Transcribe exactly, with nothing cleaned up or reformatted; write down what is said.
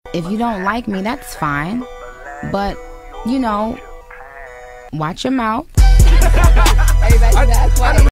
If you don't like me, that's fine. But, you know, watch your mouth. Everybody, that's why.